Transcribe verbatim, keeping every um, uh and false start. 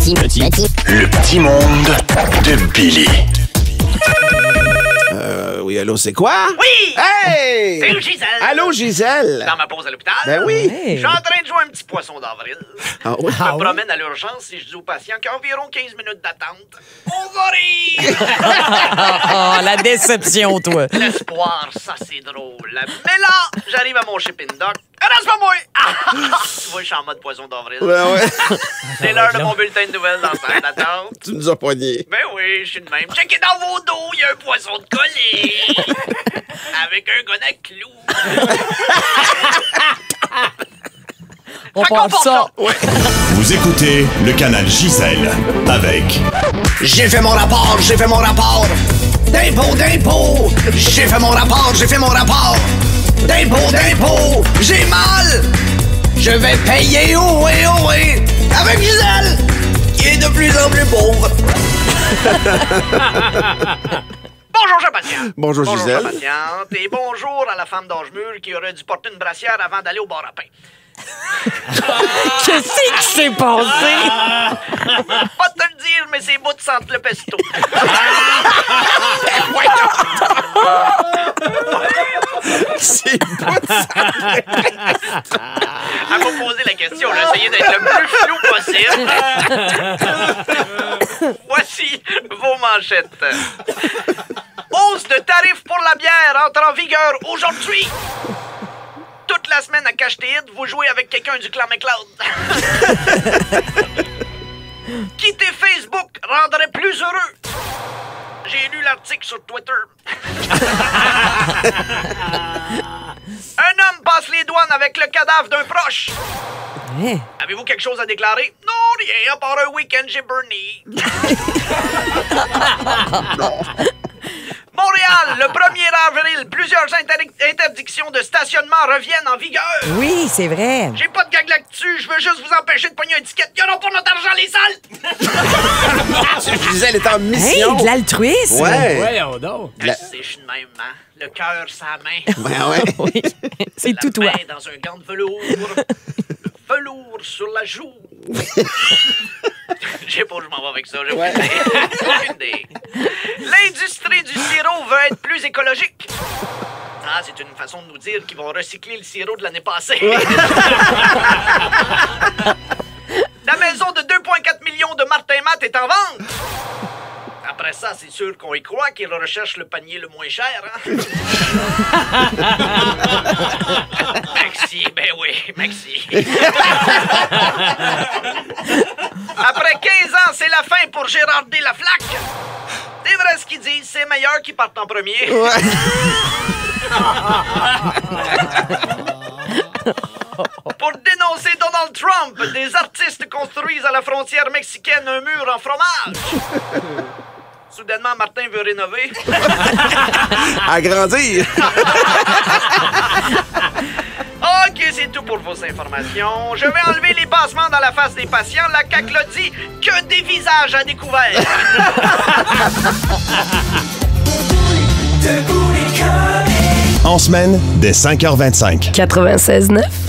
petit, petit, petit. Le petit monde de Billy. Euh, oui, allô, c'est quoi? Oui! Hey! C'est Gisèle. Allô, Gisèle? Dans ma pause à l'hôpital. Ben oui. Je suis en train de jouer un petit poisson d'avril. Ah oui? Je me promène à l'urgence et je dis aux patients qu'il y a environ quinze minutes d'attente. On va rire! Oh, la déception, toi. L'espoir, ça c'est drôle. Mais là, j'arrive à mon shipping dock. Ah non, c'est pas moi! Ah, tu vois, je suis en mode poisson d'avril. Ben ouais. C'est l'heure de mon bulletin de nouvelles dans la salle d'attente. Tu nous as pognés. Ben oui, je suis de même. Checkez dans vos dos, il y a un poisson de collier. Avec un gun à clous. On Fait qu'on passe part ça. Vous écoutez le canal Gisèle avec J'ai fait mon rapport, j'ai fait mon rapport. D'impôt, d'impôt. J'ai fait mon rapport, j'ai fait mon rapport. D'impôt, d'impôt. J'ai mal. Je vais payer, oh oui, oh oui. Avec Gisèle, qui est de plus en plus pauvre. Bonjour, chère patiente. Bonjour, Bonjour, Gisèle. chère patiente. Et bonjour à la femme d'âge mûr qui aurait dû porter une brassière avant d'aller au bar à pain. Qu'est-ce qui s'est passé? Pas te le dire, mais c'est bouts sentent le pesto. C'est pas ça. Elle m'a posé la question, j'ai essayé d'être le plus flou possible. Voici vos manchettes. Hausse de tarif pour la bière entre en vigueur aujourd'hui. Toute la semaine à Cachetéide, vous jouez avec quelqu'un du clan McLeod. Quitter Facebook rendrait plus heureux. J'ai lu l'article sur Twitter. Un homme passe les douanes avec le cadavre d'un proche. Hein? Avez-vous quelque chose à déclarer? Non, rien, à part un week-end chez Bernie. Montréal, le premier avril, plusieurs inter- interdictions de stationnement reviennent en vigueur. Oui, c'est vrai. J'ai pas de gag là-dessus, je veux juste vous empêcher de pogner un ticket. Y'en a pour notre argent, les salles! Gisèle est en Hey, mission. de l'altruisme. Ouais. Voyons donc. Je sais, je suis de même, hein? Le cœur, sa main. Ben ouais. Oui. C'est La tout toi. main dans un gant de velours. Le velours sur la joue. Je sais pas où je m'en vais avec ça, j'ai aucune idée. Aucune idée. L'industrie du sirop veut être plus écologique. Ah, c'est une façon de nous dire qu'ils vont recycler le sirop de l'année passée. La maison de deux virgule quatre millions de Martin Matt est en vente. Après ça, c'est sûr qu'on y croit qu'ils recherchent le panier le moins cher, hein? Merci, ben oui, merci. Après quinze ans, c'est la fin pour Gérard D. Laflaque. C'est vrai ce qu'ils disent, c'est meilleur qu'ils partent en premier. Pour dénoncer Donald Trump, des artistes construisent à la frontière mexicaine un mur en fromage. Soudainement, Martin veut rénover. Agrandir. OK, c'est tout pour vos informations. Je vais enlever les passements dans la face des patients. La C A Q l'a dit, que des visages à découvert. en semaine dès cinq heures vingt-cinq. quatre-vingt-seize neuf